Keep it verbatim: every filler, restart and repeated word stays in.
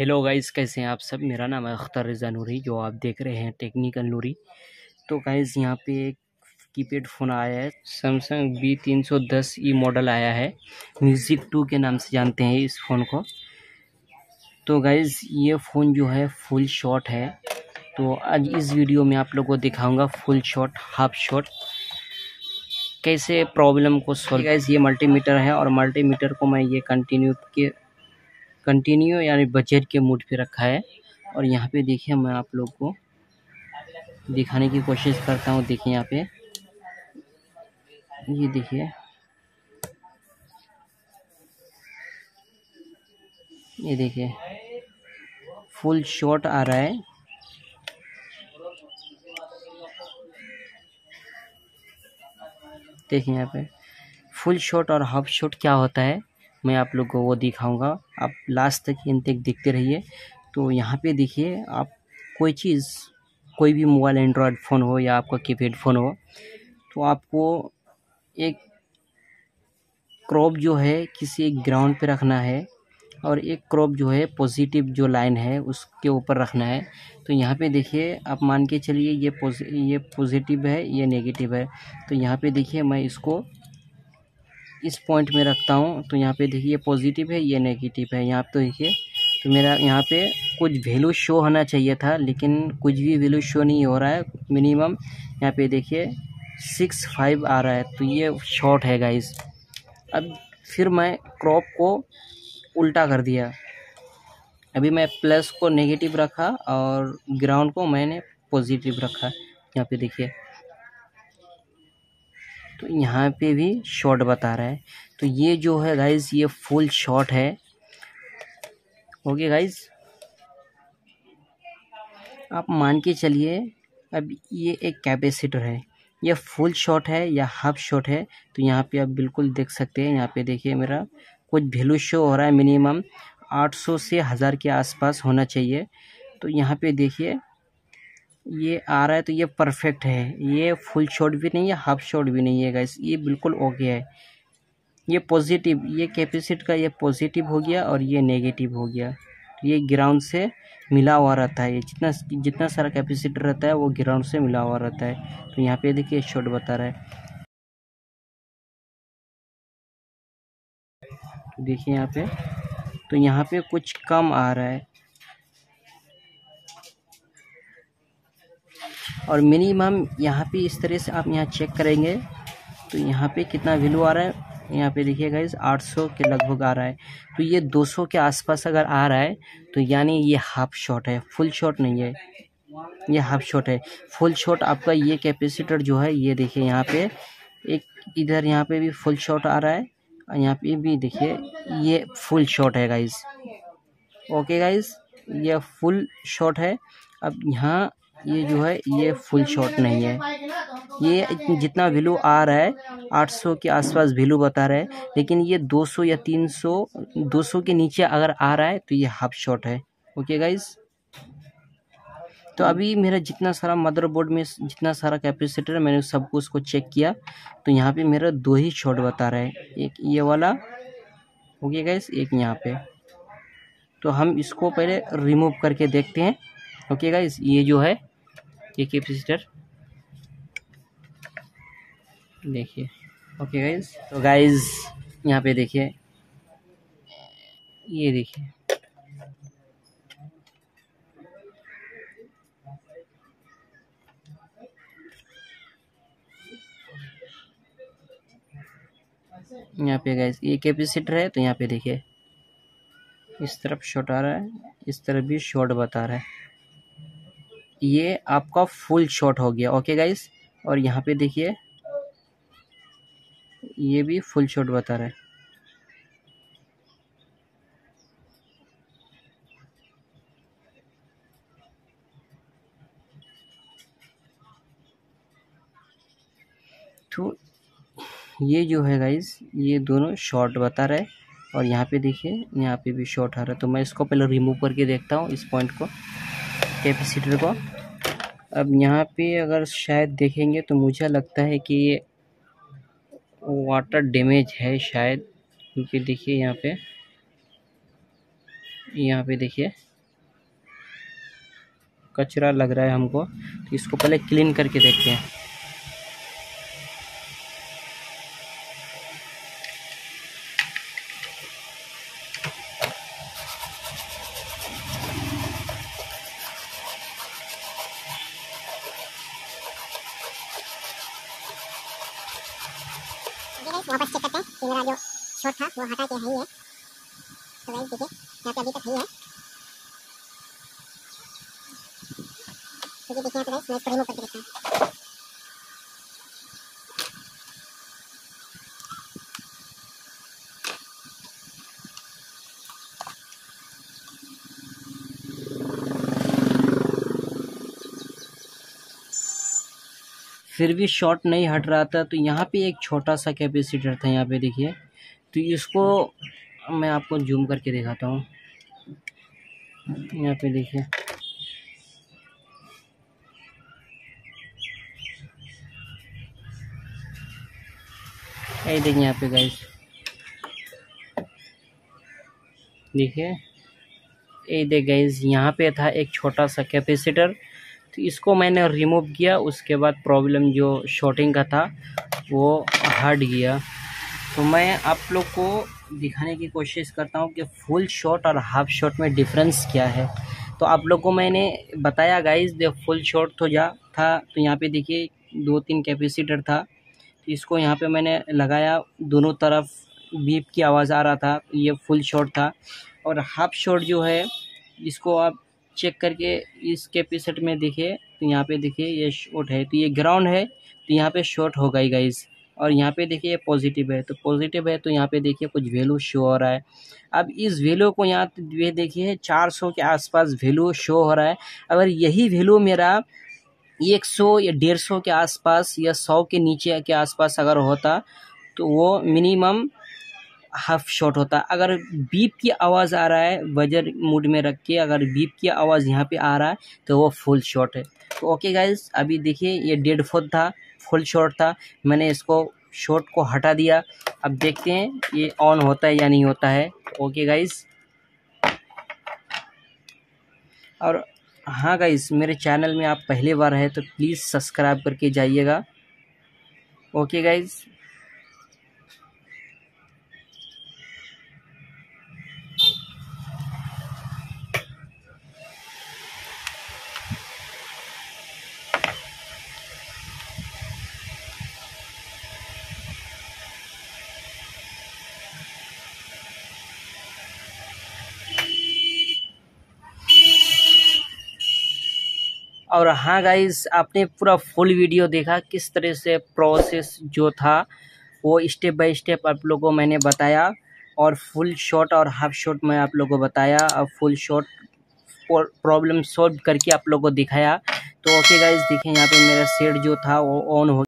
Hello guys, कैसे हैं आप सब। मेरा नाम है अख्तर रज़ा नूरी, जो आप देख रहे हैं टेक्निकल नूरी। तो गाइस यहाँ पे एक कीपैड फ़ोन आया है, सैमसंग बी तीन सौ दस ई मॉडल आया है। म्यूज़िक टू के नाम से जानते हैं इस फ़ोन को। तो गाइस ये फ़ोन जो है फुल शॉट है। तो आज इस वीडियो में आप लोगों को दिखाऊंगा फुल शॉट, हाफ शॉट, कैसे प्रॉब्लम को सॉल्व। गाइस ये मल्टीमीटर है और मल्टीमीटर को मैं ये कंटिन्यू के कंटिन्यू यानी बजट के मूड पे रखा है। और यहाँ पे देखिए, मैं आप लोग को दिखाने की कोशिश करता हूँ। देखिए यहाँ पे, ये देखिए, ये देखिए फुल शॉट आ रहा है। देखिए यहाँ पे फुल शॉट और हाफ शॉट क्या होता है, मैं आप लोग को वो दिखाऊंगा। आप लास्ट तक इन तक देखते रहिए। तो यहाँ पे देखिए, आप कोई चीज़, कोई भी मोबाइल, एंड्रॉयड फ़ोन हो या आपका कीपैड फ़ोन हो, तो आपको एक क्रॉप जो है किसी एक ग्राउंड पे रखना है और एक क्रॉप जो है पॉजिटिव जो लाइन है उसके ऊपर रखना है। तो यहाँ पे देखिए, आप मान के चलिए ये पोज ये पॉजिटिव है, ये नेगेटिव है। तो यहाँ पे देखिए, मैं इसको इस पॉइंट में रखता हूँ। तो यहाँ पे देखिए, ये पॉजिटिव है, ये नेगेटिव है। यहाँ पे तो देखिए, तो मेरा यहाँ पे कुछ वैल्यू शो होना चाहिए था, लेकिन कुछ भी वैल्यू शो नहीं हो रहा है। मिनिमम यहाँ पे देखिए सिक्स फाइव आ रहा है, तो ये शॉर्ट है गाइस। अब फिर मैं क्रॉप को उल्टा कर दिया। अभी मैं प्लस को नेगेटिव रखा और ग्राउंड को मैंने पॉजिटिव रखा। यहाँ पे देखिए, तो यहाँ पे भी शॉर्ट बता रहा है। तो ये जो है गाइस, ये फुल शॉट है। ओके गाइस, आप मान के चलिए, अब ये एक कैपेसिटर है, ये फुल शॉट है या हाफ शॉट है। तो यहाँ पे आप बिल्कुल देख सकते हैं। यहाँ पे देखिए, मेरा कुछ वैल्यू शो हो रहा है, मिनिमम आठ सौ से हज़ार के आसपास होना चाहिए। तो यहाँ पे देखिए, ये आ रहा है, तो ये परफेक्ट है। ये फुल शॉट भी नहीं है, हाफ शॉट भी नहीं है गाइस, ये बिल्कुल ओके है। ये पॉजिटिव, ये कैपेसिटर का ये पॉजिटिव हो गया और ये नेगेटिव हो गया। ये ग्राउंड से मिला हुआ रहता है। ये जितना जितना सारा कैपेसिटर रहता है वो ग्राउंड से मिला हुआ रहता है। तो यहाँ पे देखिए शॉर्ट बता रहा है। तो देखिए यहाँ पे, तो यहाँ पे कुछ कम आ रहा है और मिनिमम यहाँ पे इस तरह से आप यहाँ चेक करेंगे तो यहाँ पे कितना वैल्यू आ रहा है। यहाँ पे देखिए गाइस, आठ सौ के लगभग आ रहा है। तो ये दो सौ के आसपास अगर आ रहा है तो यानी ये हाफ शॉट है, फुल शॉट नहीं है, ये हाफ शॉट है। फुल शॉट आपका ये कैपेसिटर जो है, ये देखिए यहाँ पे एक, इधर यहाँ पे भी फुल शॉट आ रहा है और यहाँ पे भी देखिए ये फुल शॉट है गाइस। ओके गाइस, ये फुल शॉट है। अब यहाँ ये जो है ये फुल शॉट नहीं है। ये जितना वैल्यू आ रहा है आठ सौ के आसपास वैल्यू बता रहा है, लेकिन ये दो सौ या तीन सौ, दो सौ के नीचे अगर आ रहा है तो ये हाफ शॉट है। ओके गाइस, तो अभी मेरा जितना सारा मदरबोर्ड में जितना सारा कैपेसिटर है, मैंने सबको उसको चेक किया। तो यहाँ पे मेरा दो ही शॉट बता रहा है, एक ये वाला, ओके गाइस, एक यहाँ पे। तो हम इसको पहले रिमूव करके देखते हैं। ओके गाइस, ये जो है ये कैपेसिटर देखिए। ओके गाइस, तो गाइस यहाँ पे देखिए, ये देखिए, यहाँ पे गाइस ये कैपेसिटर है। तो यहाँ पे देखिए, इस तरफ शॉर्ट आ रहा है, इस तरफ भी शॉर्ट बता रहा है। ये आपका फुल शॉट हो गया। ओके गाइस, और यहाँ पे देखिए ये भी फुल शॉट बता रहा है। तो ये जो है गाइस, ये दोनों शॉर्ट बता रहा है और यहाँ पे देखिए, यहाँ पे भी शॉर्ट आ रहा है। तो मैं इसको पहले रिमूव करके देखता हूँ, इस पॉइंट को, कैपेसिटर को। अब यहाँ पे अगर शायद देखेंगे तो मुझे लगता है कि ये वाटर डैमेज है शायद, क्योंकि देखिए यहाँ पे, यहाँ पे देखिए कचरा लग रहा है हमको, तो इसको पहले क्लीन करके देखते हैं। वापस चेक करते हैं कि मेरा जो शॉट था वो हटा के है ही है। तो गाइस देखिए यहाँ पे अभी तक है ही है। तो ये देखिए यहाँ पे गाइस मैं इसको रिमूव करके देखता हूँ। फिर भी शॉर्ट नहीं हट रहा था। तो यहाँ पे एक छोटा सा कैपेसिटर था, यहाँ पे देखिए। तो इसको मैं आपको जूम करके दिखाता हूँ। यहाँ पे देखिए, ये देखिए यहाँ पे गाइस, देखिए ये देख गाइस, यहाँ पे था एक छोटा सा कैपेसिटर। तो इसको मैंने रिमूव किया, उसके बाद प्रॉब्लम जो शॉर्टिंग का था वो हट गया। तो मैं आप लोग को दिखाने की कोशिश करता हूँ कि फुल शॉट और हाफ शॉट में डिफरेंस क्या है। तो आप लोग को मैंने बताया गाइस, दे फुल शॉट तो जा था। तो यहाँ पे देखिए दो तीन कैपेसिटर था। तो इसको यहाँ पे मैंने लगाया, दोनों तरफ बीप की आवाज़ आ रहा था, ये फुल शॉट था। और हाफ शॉट जो है, इसको आप चेक करके इस कैपेसिटर में देखिए। तो यहाँ पे देखिए ये शॉट है, तो ये ग्राउंड है, तो यहाँ पे शॉट होगा ही गाइस। और यहाँ पे देखिए पॉजिटिव है, तो पॉजिटिव है, तो यहाँ पे देखिए कुछ वैल्यू शो हो रहा है। अब इस वैल्यू को यहाँ पे देखिए चार सौ के आसपास वैल्यू शो हो रहा है। अगर यही वैल्यू मेरा एक सौ या डेढ़ सौ के आसपास या सौ के नीचे के आसपास अगर होता, तो वो मिनिमम हाफ शॉट होता। अगर बीप की आवाज़ आ रहा है बजर मूड में रख के, अगर बीप की आवाज़ यहाँ पे आ रहा है, तो वो फुल शॉट है। तो ओके गाइस, अभी देखिए ये डेड फोर्थ था, फुल शॉट था। मैंने इसको शॉट को हटा दिया। अब देखते हैं ये ऑन होता है या नहीं होता है। ओके गाइस, और हाँ गाइस, मेरे चैनल में आप पहली बार है तो प्लीज़ सब्सक्राइब करके जाइएगा। ओके गाइस, और हाँ गाइस, आपने पूरा फुल वीडियो देखा, किस तरह से प्रोसेस जो था वो स्टेप बाय स्टेप आप लोगों को मैंने बताया। और फुल शॉट और हाफ शॉट में आप लोगों को बताया, और फुल शॉट प्रॉब्लम सॉल्व करके आप लोगों को दिखाया। तो ओके गाइस, देखिए यहाँ पे मेरा सेट जो था वो ऑन हो